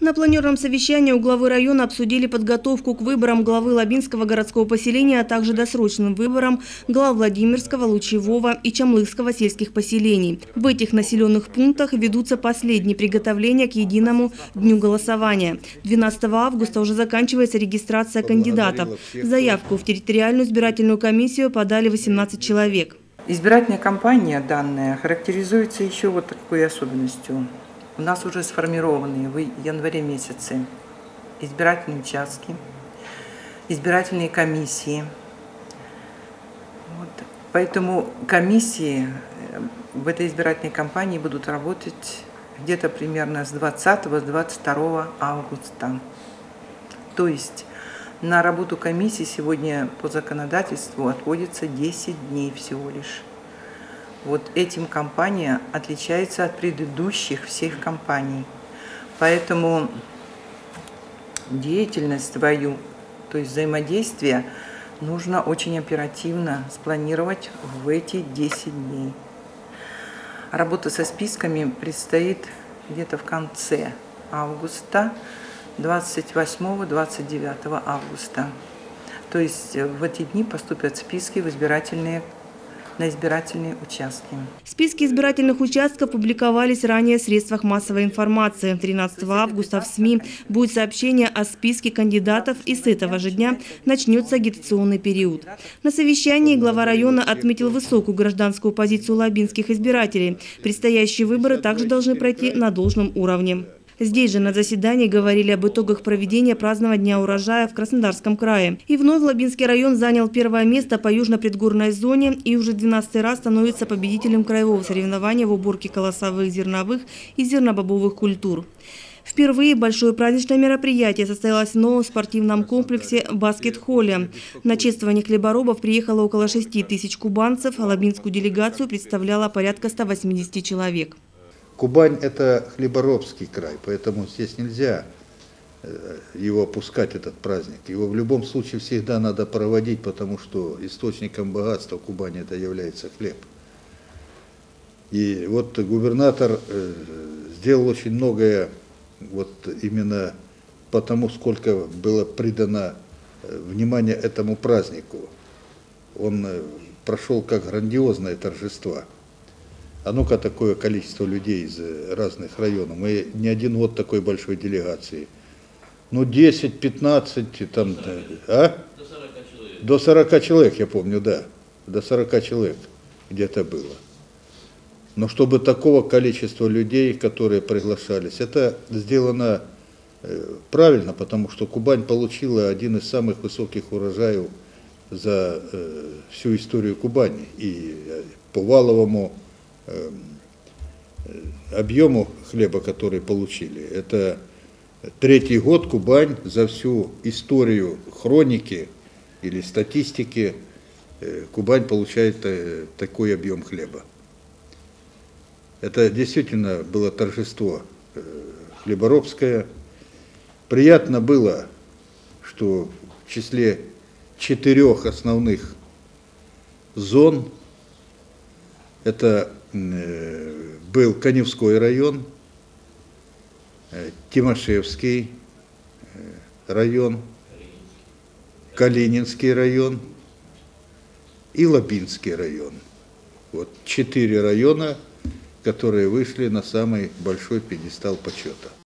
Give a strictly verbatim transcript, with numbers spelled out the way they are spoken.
На планерном совещании у главы района обсудили подготовку к выборам главы Лабинского городского поселения, а также досрочным выборам глав Владимирского, Лучевого и Чамлыхского сельских поселений. В этих населенных пунктах ведутся последние приготовления к единому дню голосования. двенадцатого августа уже заканчивается регистрация кандидатов. Заявку в территориальную избирательную комиссию подали восемнадцать человек. Избирательная кампания данная характеризуется еще вот такой особенностью. У нас уже сформированы в январе месяце избирательные участки, избирательные комиссии. Вот. Поэтому комиссии в этой избирательной кампании будут работать где-то примерно с двадцатого — двадцать второго августа. То есть на работу комиссии сегодня по законодательству отводится десять дней всего лишь. Вот этим кампания отличается от предыдущих всех кампаний. Поэтому деятельность свою, то есть взаимодействие, нужно очень оперативно спланировать в эти десять дней. Работа со списками предстоит где-то в конце августа, двадцать восьмого — двадцать девятого августа. То есть в эти дни поступят списки в избирательные на избирательные участки. Списки избирательных участков публиковались ранее в средствах массовой информации. тринадцатого августа в СМИ будет сообщение о списке кандидатов, и с этого же дня начнется агитационный период. На совещании глава района отметил высокую гражданскую позицию лабинских избирателей. Предстоящие выборы также должны пройти на должном уровне. Здесь же на заседании говорили об итогах проведения празднования Дня урожая в Краснодарском крае. И вновь Лабинский район занял первое место по южно-предгорной зоне и уже двенадцатый раз становится победителем краевого соревнования в уборке колосовых, зерновых и зернобобовых культур. Впервые большое праздничное мероприятие состоялось в новом спортивном комплексе «Баскет-холле». На чествование хлеборобов приехало около шести тысяч кубанцев, а лабинскую делегацию представляло порядка ста восьмидесяти человек. Кубань – это хлеборобский край, поэтому здесь нельзя его опускать, этот праздник. Его в любом случае всегда надо проводить, потому что источником богатства Кубани это является хлеб. И вот губернатор сделал очень многое вот именно потому, сколько было придано внимания этому празднику. Он прошел как грандиозное торжество. А ну-ка, такое количество людей из разных районов. Мы не один год такой большой делегации. Ну, десять-пятнадцать, там, а? До сорока человек. До сорока человек, я помню, да. До сорока человек где-то было. Но чтобы такого количества людей, которые приглашались, это сделано правильно, потому что Кубань получила один из самых высоких урожаев за всю историю Кубани. И по валовому объему хлеба, который получили. Это третий год Кубань за всю историю хроники или статистики Кубань получает такой объем хлеба. Это действительно было торжество хлеборобское. Приятно было, что в числе четырех основных зон это был Каневской район, Тимошевский район, Калининский район и Лабинский район. Вот четыре района, которые вышли на самый большой пьедестал почета.